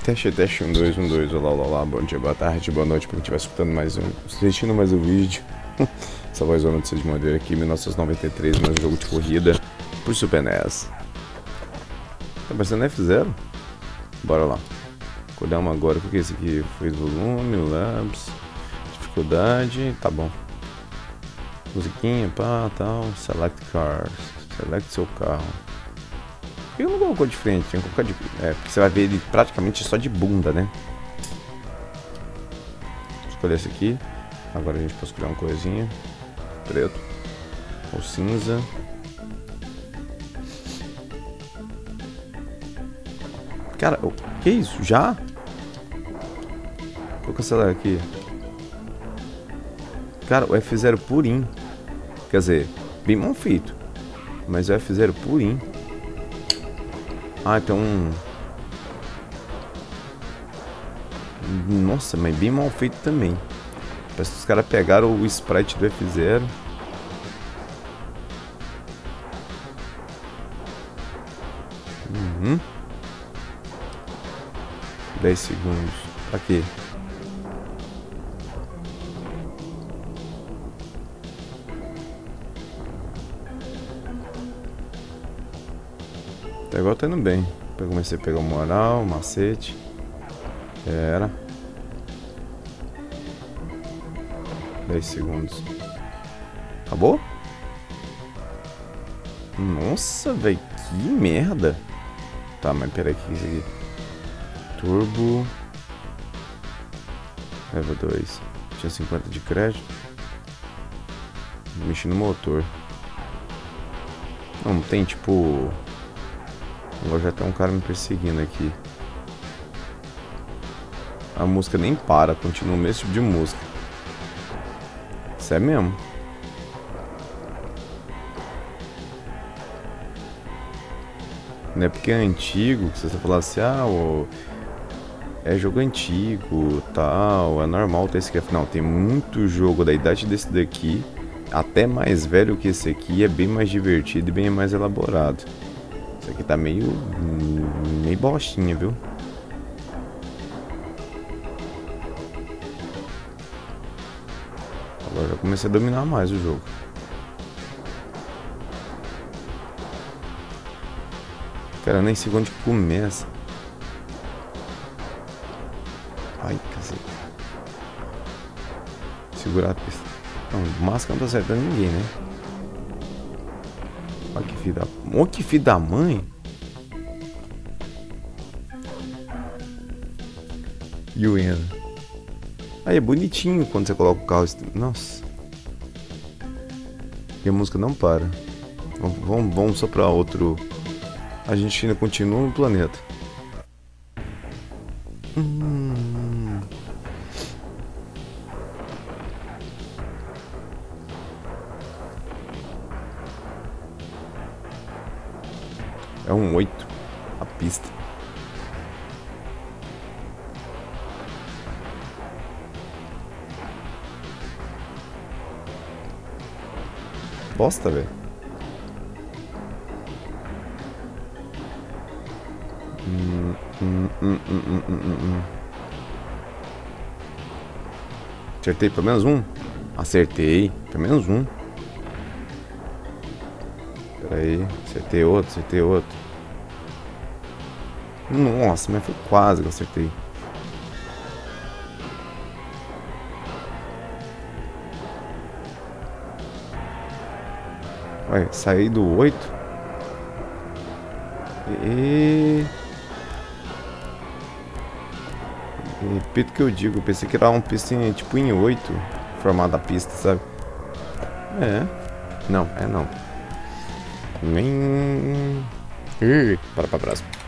Teste, teste, 1, 2, 1, 2, olá, olá, olá, bom dia, boa tarde, boa noite, pra quem estiver escutando assistindo mais um vídeo. Essa voz zona de Madeira aqui, 1993, mais um jogo de corrida por Super NES. Tá parecendo F0? Bora lá. Acordamos agora, o que é esse aqui? Fez volume, labs, dificuldade, tá bom. Musiquinha, pá, tal, select cars, select seu carro. Por que eu não colocou de frente? Tinha que colocar de... porque você vai ver ele praticamente só de bunda, né? Vou escolher esse aqui. Agora a gente pode escolher uma coisinha. Preto. Ou cinza. Cara, o que é isso? Já? Vou cancelar aqui. Cara, o F0 purinho. Quer dizer, bem mal feito. Mas o F0 purinho. Ah, então... Nossa, mas bem mal feito também. Parece que os caras pegaram o sprite do F0. Uhum. 10 segundos. Pra quê? Até agora tá indo bem. Eu comecei a pegar o moral, o macete. Era 10 segundos. Acabou? Nossa, velho, que merda. Tá, mas peraí, o que é isso aqui? Turbo Level 2. Tinha 50 de crédito. Mexi no motor. Não tem tipo... Agora já tem um cara me perseguindo aqui. A música nem para, continua o mesmo tipo de música. Isso é mesmo. Não é porque é antigo que você vai falar assim, ah, é jogo antigo, tal, é normal ter esse aqui. Não, tem muito jogo da idade desse daqui, até mais velho que esse aqui, é bem mais divertido e bem mais elaborado. Isso aqui tá meio bostinha, viu? Agora já comecei a dominar mais o jogo. Cara, nem sei onde que começa. Ai, cacete. Segurar a pista. Não, máscara não tá acertando ninguém, né? Olha que filho da... Olha que filho da mãe. E o Ena. Aí é bonitinho quando você coloca o carro. Nossa. E a música não para. Vamos só pra outro. A gente ainda continua no planeta. É um 8 a pista. Bosta, velho. Acertei pelo menos um? Acertei, pelo menos um. Pera aí, acertei outro. Nossa, mas foi quase que eu acertei. Vai, saí do 8. Repito o que eu digo, eu pensei que era uma pista tipo em 8, formada a pista, sabe? Não. Nem... Para pra próxima.